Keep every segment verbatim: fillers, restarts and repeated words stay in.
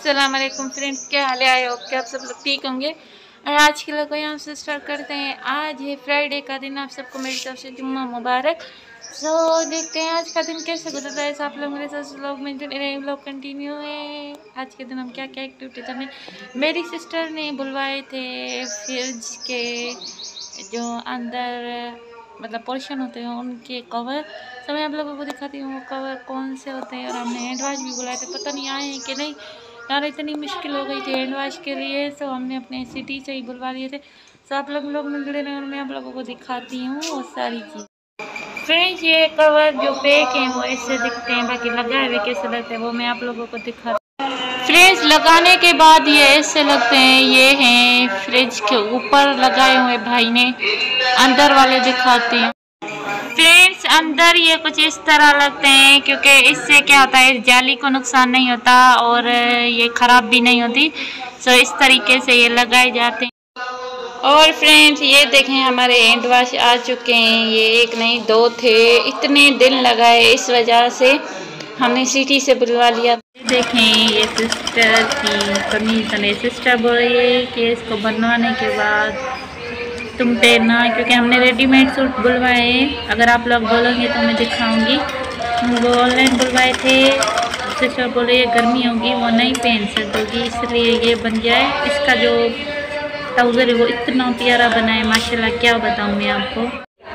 अस्सलाम वालेकुम फ्रेंड्स, क्या हाल है? आए हो क्या आप सब लोग ठीक होंगे। और आज के लोग को यहाँ से स्टार्ट करते हैं। आज है फ्राइडे का दिन, आप सबको मेरी तरफ से जुम्मा मुबारक। सो so, देखते हैं आज का दिन कैसे गुजरता है। आप लोग मेरे साथ लोग में जुड़े लोग कंटिन्यू है। आज के दिन हम क्या क्या एक्टिविटी करने, मेरी सिस्टर ने बुलवाए थे फ्रिज के जो अंदर मतलब पोर्शन होते हैं उनके कवर। तो मैं आप लोगों को दिखाती हूँ वो कवर कौन से होते हैं। और हमने हैंड वाश भी बुलाए थे, पता नहीं आए हैं कि नहीं यार, इतनी मुश्किल हो गई थी हैंड वाश के लिए। तो हमने अपने सिटी से ही बुलवा लिए थे। तो आप लोग लोग मिल रहे हैं और मैं आप लोगों को दिखाती हूँ वो सारी चीज़। फ्रेंड्स, ये कवर जो पैक हैं वो ऐसे दिखते हैं, बाकी लगाए हुए कैसे लगते हैं वो मैं आप लोगों को दिखाती हूँ। फ्रिज लगाने के बाद ये ऐसे लगते हैं। ये हैं फ्रिज के ऊपर लगाए हुए भाई ने, अंदर वाले दिखाते हैं। फ्रेंड्स, अंदर ये कुछ इस तरह लगते हैं क्योंकि इससे क्या होता है, जाली को नुकसान नहीं होता और ये ख़राब भी नहीं होती। तो इस तरीके से ये लगाए जाते हैं। और फ्रेंड्स, ये देखें हमारे हैंड वाश आ चुके हैं। ये एक नहीं दो थे, इतने दिन लगाए, इस वजह से हमने सिटी से बुलवा लिया। देखें ये सिस्टर की कमीज, ने सिस्टर बोले कि इसको बनवाने के बाद तुम पहनना, क्योंकि हमने रेडीमेड सूट बुलवाए। अगर आप लोग बोलोगे तो मैं दिखाऊंगी। वो ऑनलाइन बुलवाए थे, सिस्टर बोले ये गर्मी होगी वो नहीं पहन सकोगी, इसलिए ये बन जाए। इसका जो ट्राउज़र है वो इतना प्यारा बना है माशाल्लाह, क्या बताऊँ मैं आपको।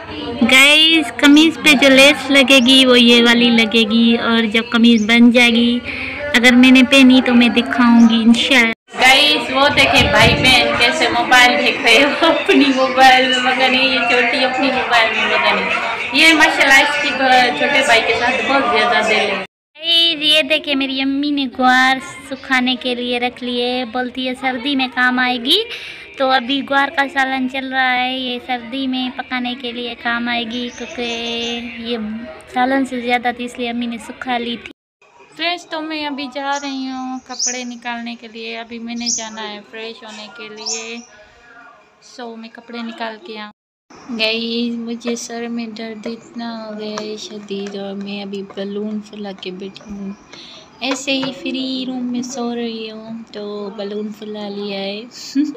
गाइस, कमीज़ पे जो लेस लगेगी वो ये वाली लगेगी और जब कमीज़ बन जाएगी अगर मैंने पहनी तो मैं दिखाऊंगी इंशाल्लाह। गाइस, वो देखे भाई बहन कैसे मोबाइल देख रहे हो अपनी मोबाइल में, मगर नहीं ये छोटी अपनी मोबाइल में, मगर नहीं ये माशाल्लाह इसकी छोटे भाई के साथ बहुत ज़्यादा दिल है। ये देखे मेरी अम्मी ने ग्वार सुखाने के लिए रख लिए, बोलती है सर्दी में काम आएगी। तो अभी ग्वार का सालन चल रहा है, ये सर्दी में पकाने के लिए काम आएगी क्योंकि ये सालन से ज़्यादा थी, इसलिए अम्मी ने सुखा ली थी। फ्रेश तो मैं अभी जा रही हूँ कपड़े निकालने के लिए। अभी मैंने जाना है फ्रेश होने के लिए। सो मैं कपड़े निकाल के आऊँ। गाइस, मुझे सर में दर्द इतना हो गया है शदीद और मैं अभी बलून फुला के बैठी हूँ। ऐसे ही फ्री रूम में सो रही हूँ तो बलून फुला लिया है।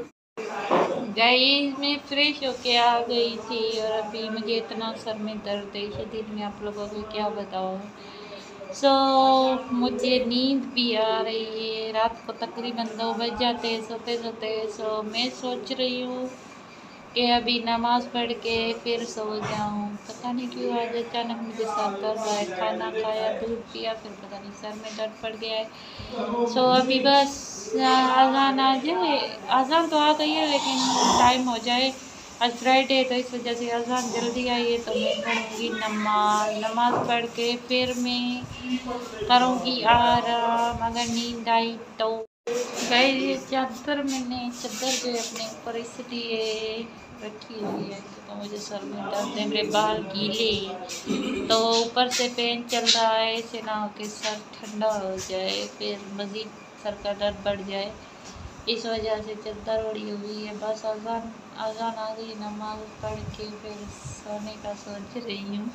गाइस, मैं फ्रेश होके आ गई थी और अभी मुझे इतना सर में दर्द है शदीद, मैं आप लोगों को क्या बताऊँ। सो so, मुझे नींद भी आ रही है। रात को तकरीबन दो बज जाते हैं सोते सोते। सो so, मैं सोच रही हूँ कि अभी नमाज़ पढ़ के फिर सो जाऊँ। पता नहीं क्यों आज अचानक मुझे सर दर्द है। खाना खाया, दूध पिया, फिर पता नहीं सर में दर्द पड़ गया है। सो so, अभी बस अज़ान आ जाए, अज़ान तो आ गई है लेकिन टाइम हो जाए। आज फ्राइडे है तो इस वजह से अज़ान जल्दी आई है तो मैं पढ़ूँगी नमाज। नमाज पढ़ के फिर मैं करूँगी आराम अगर नींद आई तो। गाइस, ये चादर मैंने चादर जो अपने ऊपर इसलिए रखी हुई है तो मुझे सर में दर्द है, मेरे बाल गीले तो ऊपर से फैन चल रहा है, ऐसे ना हो कि सर ठंडा हो जाए फिर मज़ीद सर का दर्द बढ़ जाए, इस वजह से चादर ओढ़ी हुई है। बस अज़ान अज़ान आ गई, नमाज पढ़ के फिर सोने का सोच रही हूँ।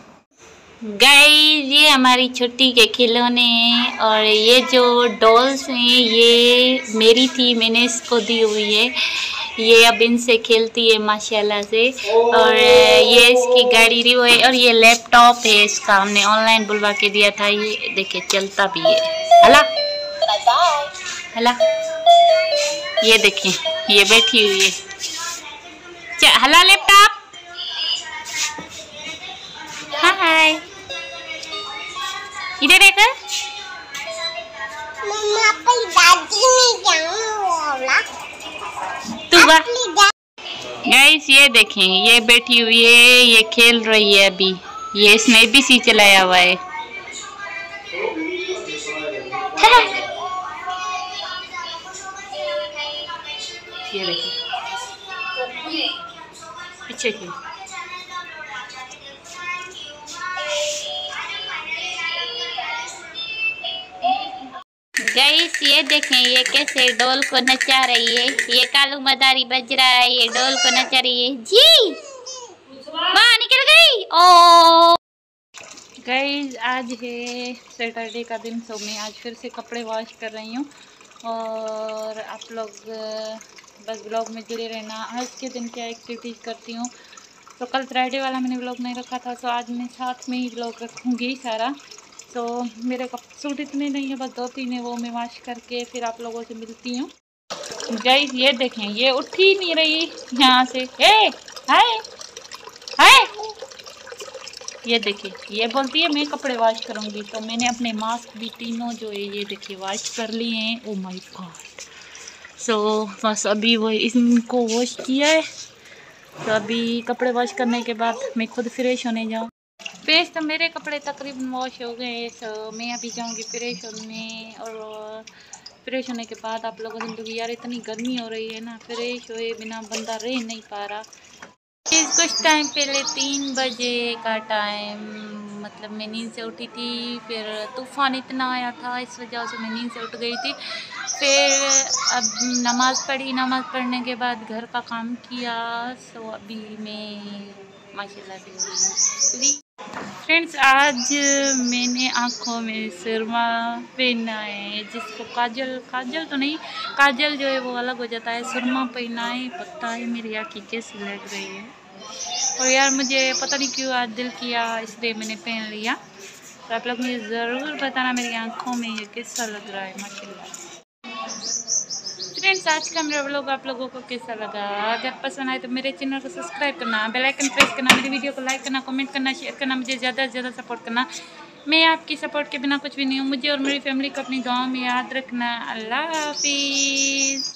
गाइस, ये हमारी छुट्टी के खिलौने हैं और ये जो डॉल्स हैं ये मेरी थी, मैंने इसको दी हुई है। ये अब इनसे खेलती है माशाल्लाह से। और ये इसकी गाड़ी रिवो है और ये लैपटॉप है इसका, हमने ऑनलाइन बुलवा के दिया था। ये देखे चलता भी है। हला हला, ये देखें ये बैठी हुई है। हला लैपटॉप, हाय इधर देखो। मम्मा अपनी दादी में जाऊंगा तू बा। गाइस, ये देखें ये बैठी हुई है, ये खेल रही है अभी। ये इसने एबीसी चलाया हुआ है। ये देखें पीछे की। गाइस, ये देखें ये कैसे डोल को नचा रही है। ये कालू मदारी बज रहा है, ये डोल को नचा रही है जी। वहाँ निकल गई। ओ गाइस, आज है सैटरडे का दिन, तो मैं आज फिर से कपड़े वॉश कर रही हूँ और आप लोग बस ब्लॉग में जुड़े रहना। आज के दिन क्या एक्टिविटीज़ करती हूँ, तो कल फ्राइडे वाला मैंने ब्लॉग नहीं रखा था, तो आज मैं साथ में ही ब्लॉग रखूँगी सारा। तो मेरे कप सूट इतने नहीं है, बस दो तीन है, वो मैं वॉश करके फिर आप लोगों से मिलती हूँ। गाइस ये देखें, ये उठ ही नहीं रही यहाँ से। ए हाय हाय, ये देखिए ये बोलती है मैं कपड़े वॉश करूँगी, तो मैंने अपने मास्क भी तीनों जो है ये देखिए वॉश कर लिए हैं। Oh my God. सो बस अभी वो इनको वॉश किया है, तो अभी कपड़े वॉश करने के बाद मैं खुद फ्रेश होने जाऊँ। फ्रेश तो मेरे कपड़े तकरीबन वॉश हो गए हैं, सो मैं अभी जाऊँगी फ्रेश होने। और फ्रेश होने के बाद आप लोगों से मिलूँगी। यार इतनी गर्मी हो रही है ना, फ्रेश हुए बिना बंदा रह नहीं पा रहा। कुछ टाइम पहले तीन बजे का टाइम, मतलब मैं नींद से उठी थी, फिर तूफ़ान इतना आया था इस वजह से मैं नींद से उठ गई थी। फिर अब नमाज़ पढ़ी, नमाज़ पढ़ने के बाद घर का काम किया। सो अभी मैं माशाल्लाह से फ्रेंड्स, आज मैंने आँखों में सुरमा पहना है, जिसको काजल काजल तो नहीं, काजल जो है वो अलग हो जाता है, सुरमा पहना है। पता है मेरी आँखें कैसी लग रही है, और यार मुझे पता नहीं क्यों आज दिल किया, इसलिए मैंने पहन लिया। तो आप लोग मुझे ज़रूर बताना मेरी आँखों में ये कैसा लग रहा है माशाल्लाह। फ्रेंड्स, आज का मेरा व्लॉग आप लोगों को कैसा लगा? अगर पसंद आए तो मेरे चैनल को सब्सक्राइब करना, बेल आइकन प्रेस करना, मेरी वीडियो को लाइक करना, कमेंट करना, शेयर करना, मुझे ज़्यादा से ज़्यादा सपोर्ट करना। मैं आपकी सपोर्ट के बिना कुछ भी नहीं हूँ। मुझे और मेरी फैमिली को अपनी दुआओं में याद रखना। अल्लाह हाफिज़।